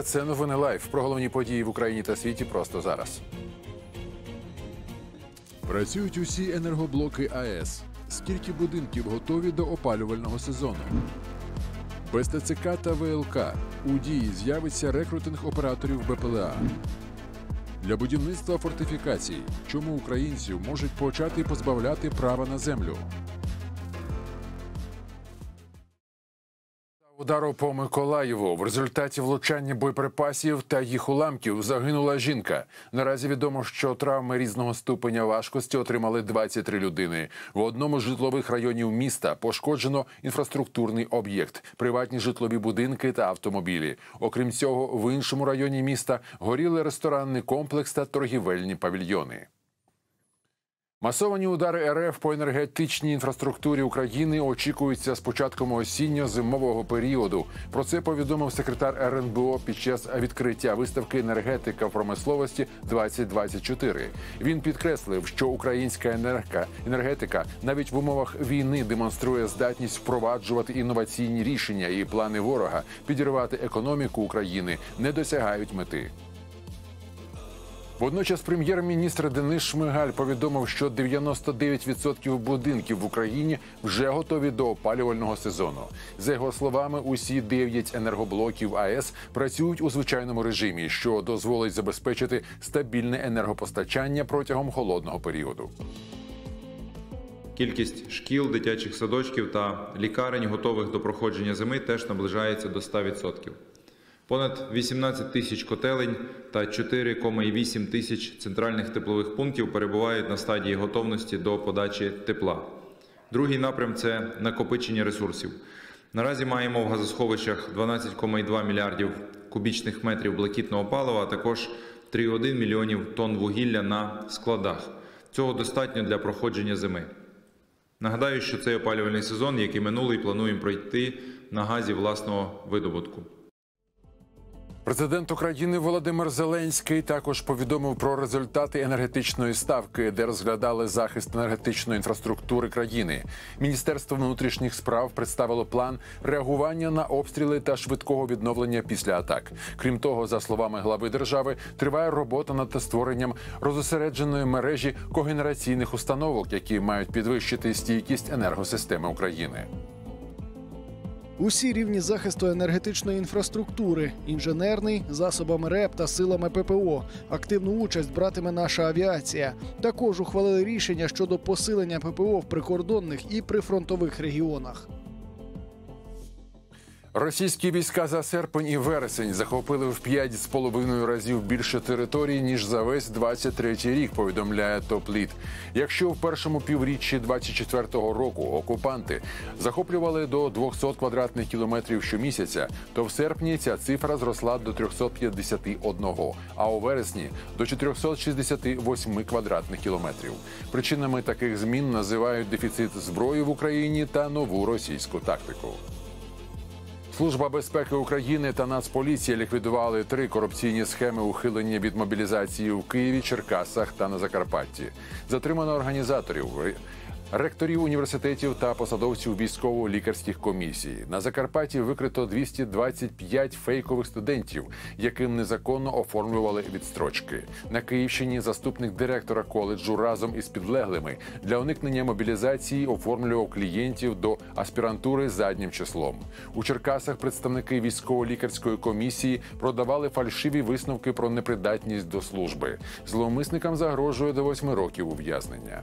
Це новини Лайв. Про головні події в Україні та світі просто зараз. Працюють усі енергоблоки АЕС. Скільки будинків готові до опалювального сезону? Без ТЦК та ВЛК у дії з'явиться рекрутинг операторів БПЛА. Для будівництва фортифікацій. Чому українців можуть почати позбавляти права на землю? Удару по Миколаєву. В результаті влучання боєприпасів та їх уламків загинула жінка. Наразі відомо, що травми різного ступеня важкості отримали 23 людини. В одному з житлових районів міста пошкоджено інфраструктурний об'єкт, приватні житлові будинки та автомобілі. Окрім цього, в іншому районі міста горіли ресторанний комплекс та торгівельні павільйони. Масовані удари РФ по енергетичній інфраструктурі України очікуються з початком осінньо-зимового періоду. Про це повідомив секретар РНБО під час відкриття виставки «Енергетика в промисловості-2024». Він підкреслив, що українська енергетика навіть в умовах війни демонструє здатність впроваджувати інноваційні рішення, і плани ворога підірвати економіку України не досягають мети. Водночас прем'єр-міністр Денис Шмигаль повідомив, що 99% будинків в Україні вже готові до опалювального сезону. За його словами, усі 9 енергоблоків АЕС працюють у звичайному режимі, що дозволить забезпечити стабільне енергопостачання протягом холодного періоду. Кількість шкіл, дитячих садочків та лікарень, готових до проходження зими, теж наближається до 100%. Понад 18 тисяч котелень та 4,8 тисяч центральних теплових пунктів перебувають на стадії готовності до подачі тепла. Другий напрям – це накопичення ресурсів. Наразі маємо в газосховищах 12,2 мільярдів кубічних метрів блакитного палива, а також 3,1 мільйонів тонн вугілля на складах. Цього достатньо для проходження зими. Нагадаю, що цей опалювальний сезон, як і минулий, плануємо пройти на газі власного видобутку. Президент України Володимир Зеленський також повідомив про результати енергетичної ставки, де розглядали захист енергетичної інфраструктури країни. Міністерство внутрішніх справ представило план реагування на обстріли та швидкого відновлення після атак. Крім того, за словами глави держави, триває робота над створенням розосередженої мережі когенераційних установок, які мають підвищити стійкість енергосистеми України. Усі рівні захисту енергетичної інфраструктури – інженерний, засобами РЕП та силами ППО. Активну участь братиме наша авіація. Також ухвалили рішення щодо посилення ППО в прикордонних і прифронтових регіонах. Російські війська за серпень і вересень захопили в 5,5 разів більше територій, ніж за весь 23-й рік, повідомляє Топліт. Якщо в першому півріччі 24-го року окупанти захоплювали до 200 квадратних кілометрів щомісяця, то в серпні ця цифра зросла до 351, а у вересні – до 468 квадратних кілометрів. Причинами таких змін називають дефіцит зброї в Україні та нову російську тактику. Служба безпеки України та Нацполіція ліквідували 3 корупційні схеми ухилення від мобілізації в Києві, Черкасах та на Закарпатті. Затримано організаторів, ректорів університетів та посадовців військово-лікарських комісій. На Закарпатті викрито 225 фейкових студентів, яким незаконно оформлювали відстрочки. На Київщині заступник директора коледжу разом із підлеглими для уникнення мобілізації оформлював клієнтів до аспірантури заднім числом. У Черкасах представники військово-лікарської комісії продавали фальшиві висновки про непридатність до служби. Зловмисникам загрожує до 8 років ув'язнення.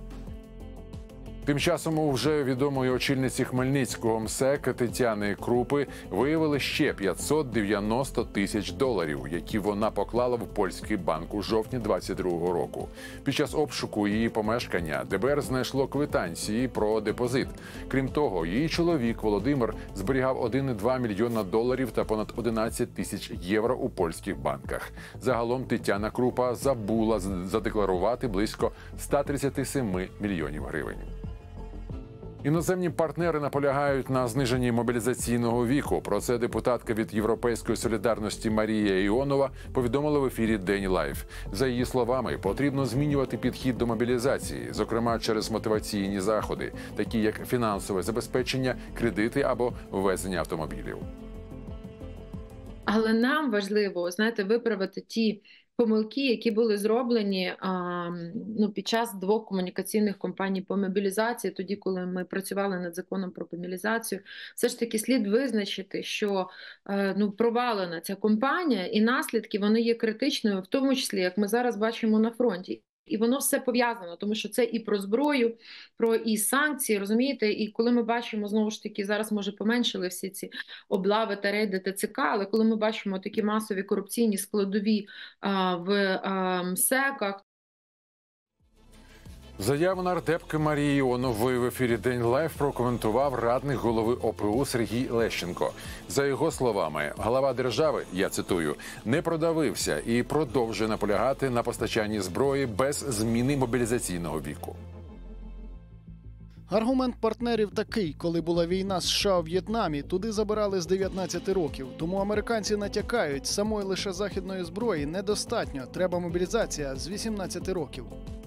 Тим часом у вже відомої очільниці Хмельницького МСЕК Тетяни Крупи виявили ще 590 тисяч доларів, які вона поклала в польський банк у жовтні 22-го року. Під час обшуку її помешкання ДБР знайшло квитанції про депозит. Крім того, її чоловік Володимир зберігав 1,2 мільйона доларів та понад 11 тисяч євро у польських банках. Загалом Тетяна Крупа забула задекларувати близько 137 мільйонів гривень. Іноземні партнери наполягають на зниженні мобілізаційного віку. Про це депутатка від «Європейської солідарності» Марія Іонова повідомила в ефірі «День Лайв». За її словами, потрібно змінювати підхід до мобілізації, зокрема через мотиваційні заходи, такі як фінансове забезпечення, кредити або ввезення автомобілів. Але нам важливо, знаєте, виправити ті помилки, які були зроблені під час 2 комунікаційних кампаній по мобілізації, тоді, коли ми працювали над законом про мобілізацію. Все ж таки слід визначити, що провалена ця кампанія і наслідки, вони є критичними, в тому числі, як ми зараз бачимо на фронті. І воно все пов'язано, тому що це і про зброю, про і санкції, розумієте? І коли ми бачимо, знову ж таки, зараз, може, поменшили всі ці облави та рейди ТЦК, але коли ми бачимо такі масові корупційні складові в СЕКах. Заяву нардепки Марії Іонової в ефірі «День лайв» прокоментував радник голови ОПУ Сергій Лещенко. За його словами, глава держави, я цитую, не продавився і продовжує наполягати на постачанні зброї без зміни мобілізаційного віку. Аргумент партнерів такий: коли була війна США у В'єтнамі, туди забирали з 19 років. Тому американці натякають, самої лише західної зброї недостатньо, треба мобілізація з 18 років.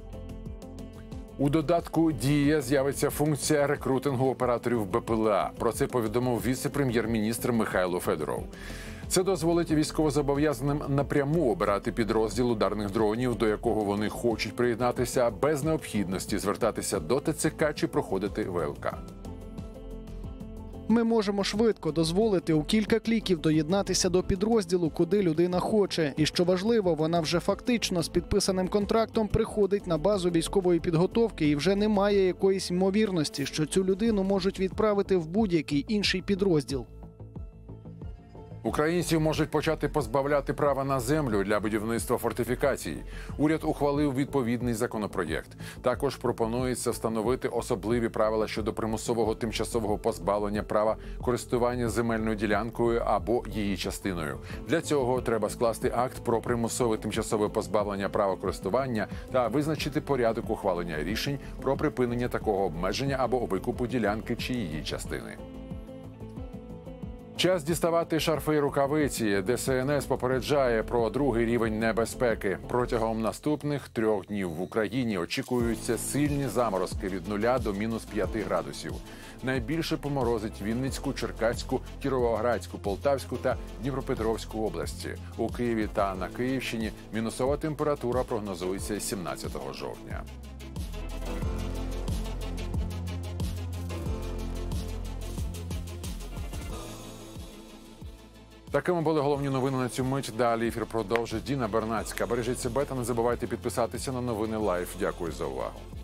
У додатку «Дія» з'явиться функція рекрутингу операторів БПЛА. Про це повідомив віце-прем'єр-міністр Михайло Федоров. Це дозволить військовозобов'язаним напряму обирати підрозділ ударних дронів, до якого вони хочуть приєднатися, без необхідності звертатися до ТЦК чи проходити ВЛК. Ми можемо швидко дозволити у кілька кліків доєднатися до підрозділу, куди людина хоче. І що важливо, вона вже фактично з підписаним контрактом приходить на базу військової підготовки і вже немає якоїсь ймовірності, що цю людину можуть відправити в будь-який інший підрозділ. Українців можуть почати позбавляти права на землю для будівництва фортифікацій. Уряд ухвалив відповідний законопроєкт. Також пропонується встановити особливі правила щодо примусового тимчасового позбавлення права користування земельною ділянкою або її частиною. Для цього треба скласти акт про примусове тимчасове позбавлення права користування та визначити порядок ухвалення рішень про припинення такого обмеження або викупу ділянки чи її частини. Час діставати шарфи і рукавиці. ДСНС попереджає про 2-й рівень небезпеки. Протягом наступних 3 днів в Україні очікуються сильні заморозки від 0 до -5 градусів. Найбільше поморозить Вінницьку, Черкаську, Кіровоградську, Полтавську та Дніпропетровську області. У Києві та на Київщині мінусова температура прогнозується 17 жовтня. Такими були головні новини на цю мить. Далі ефір продовжить Діна Бернацька. Бережіть себе та не забувайте підписатися на новини Лайф. Дякую за увагу.